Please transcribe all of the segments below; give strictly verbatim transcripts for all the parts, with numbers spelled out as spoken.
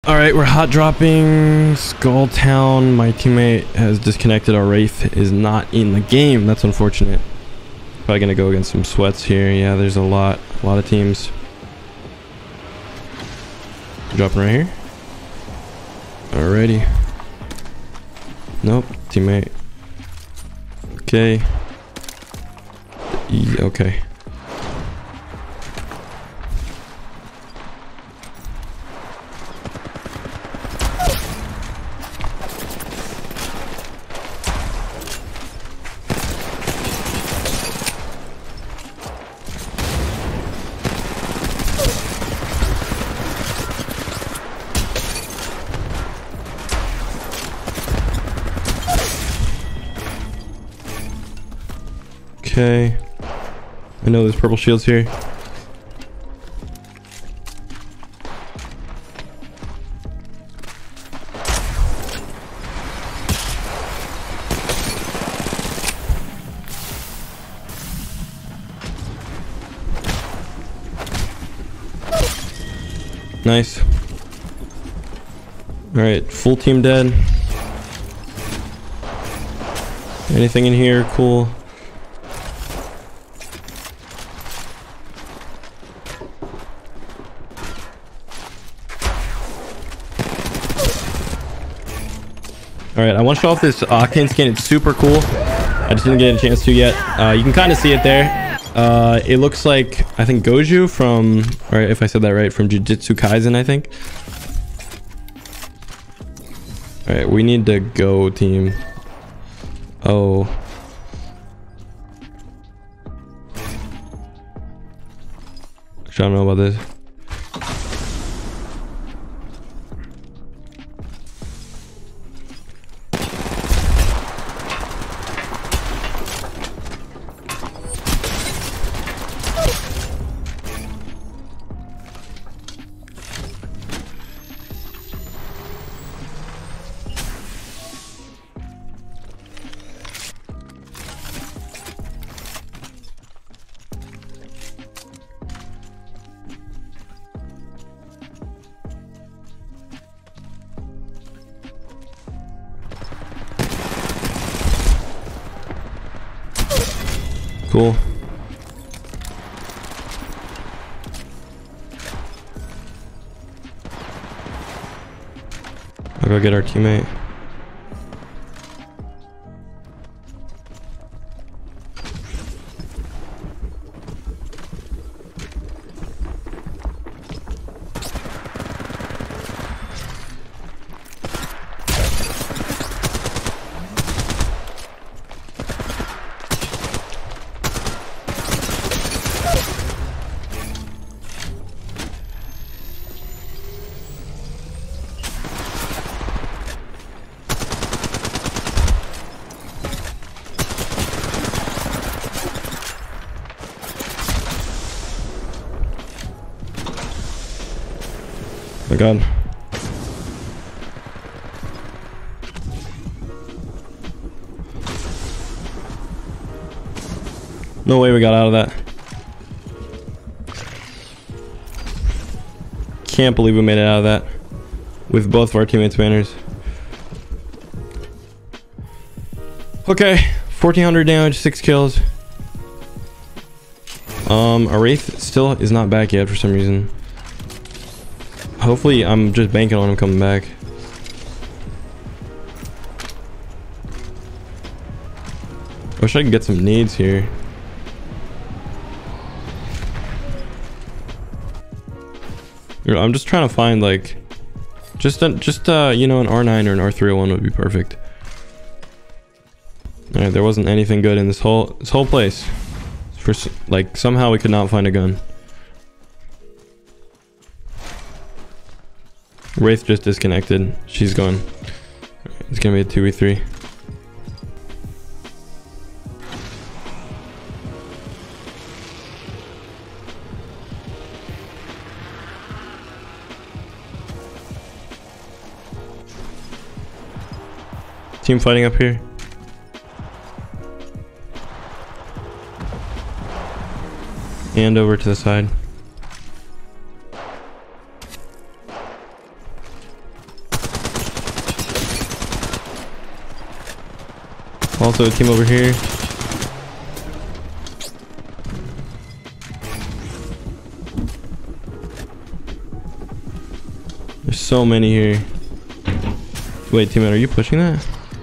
All right, we're hot dropping Skull Town. My teammate has disconnected. Our Wraith is not in the game. That's unfortunate. Probably gonna go against some sweats here. Yeah, there's a lot, a lot of teams. Dropping right here. Alrighty. Nope, teammate. Okay. E okay. Okay. I know there's purple shields here. Nice. Alright, full team dead. Anything in here? Cool. Alright, I want to show off this Octane skin. It's super cool. I just didn't get a chance to yet. Uh, you can kind of see it there. Uh, it looks like, I think, Goju from, or if I said that right, from Jujutsu Kaisen, I think. Alright, we need to go, team. Oh. I don't know about this. Cool. I'll go get our teammate. Oh my god. No way we got out of that. Can't believe we made it out of that with both of our teammates' banners. Okay, fourteen hundred damage, six kills. Um, our Wraith still is not back yet for some reason. Hopefully, I'm just banking on him coming back. I wish I could get some nades here. I'm just trying to find like, just a, just uh, you know, an R nine or an R three oh one would be perfect. All right, there wasn't anything good in this whole this whole place. For like somehow we could not find a gun. Wraith just disconnected. She's gone. It's gonna be a two v three. Team fighting up here. And over to the side. Also a team over here. There's so many here. Wait, teammate, are you pushing that?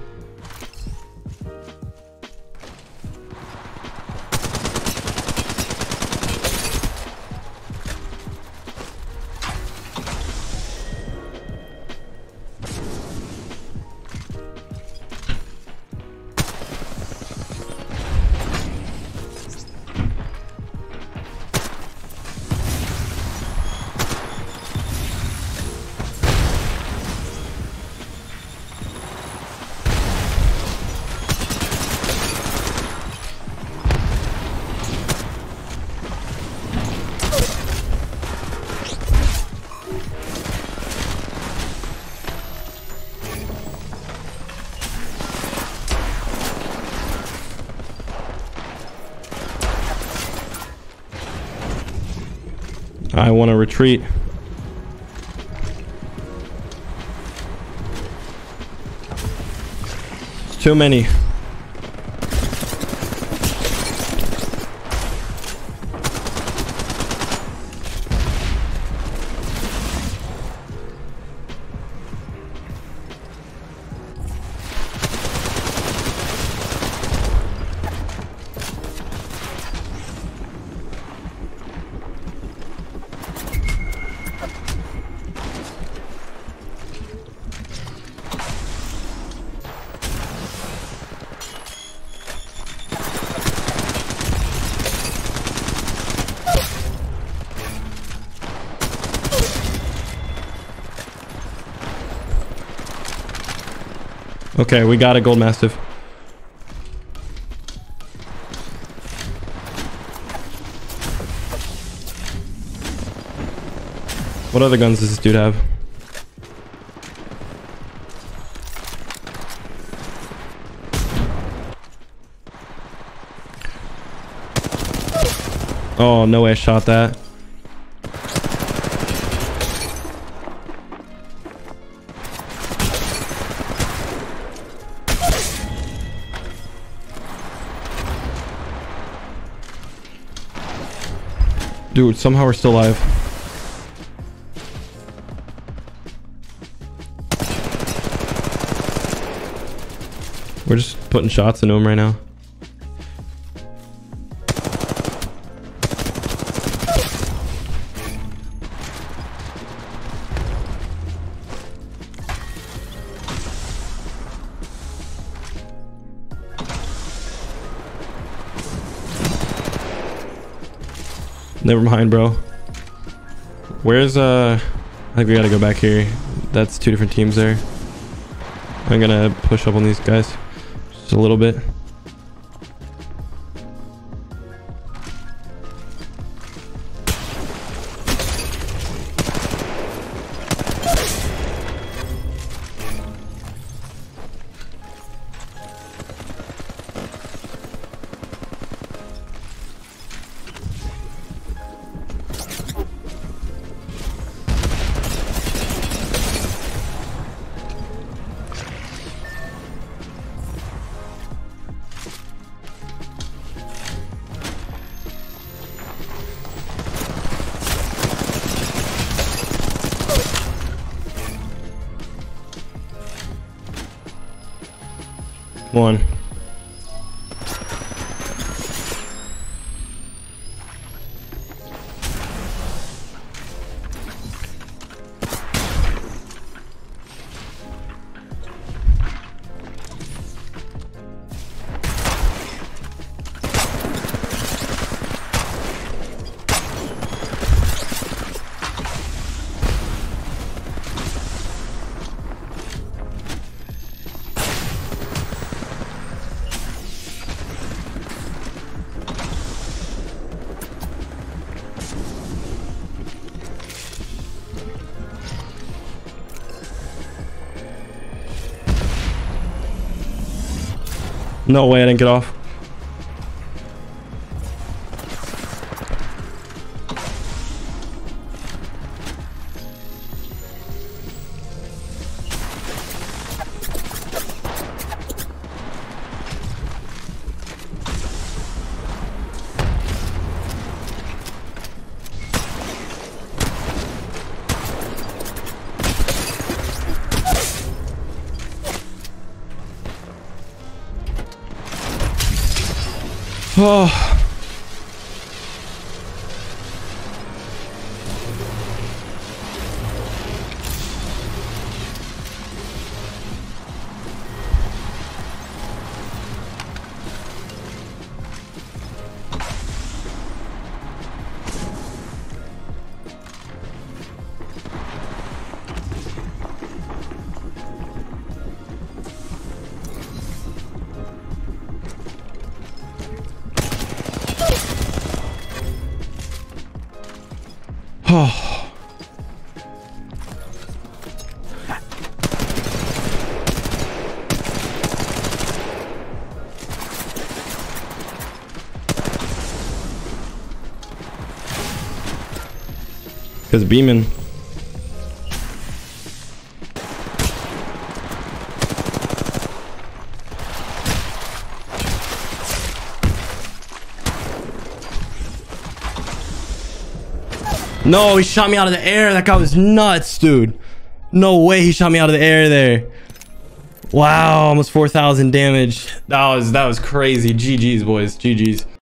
I want to retreat. It's too many. Okay, we got a gold mastiff. What other guns does this dude have? Oh, no way I shot that. Dude, somehow we're still alive. We're just putting shots into him right now. Never mind, bro. Where's uh I think we gotta go back here. That's two different teams there. I'm gonna push up on these guys just a little bit. One. No way I didn't get off. Oh. Oh. Because beaming. No, he shot me out of the air. That guy was nuts, dude. No way he shot me out of the air there. Wow, almost four thousand damage. That was that was crazy. G G's, boys. G G's.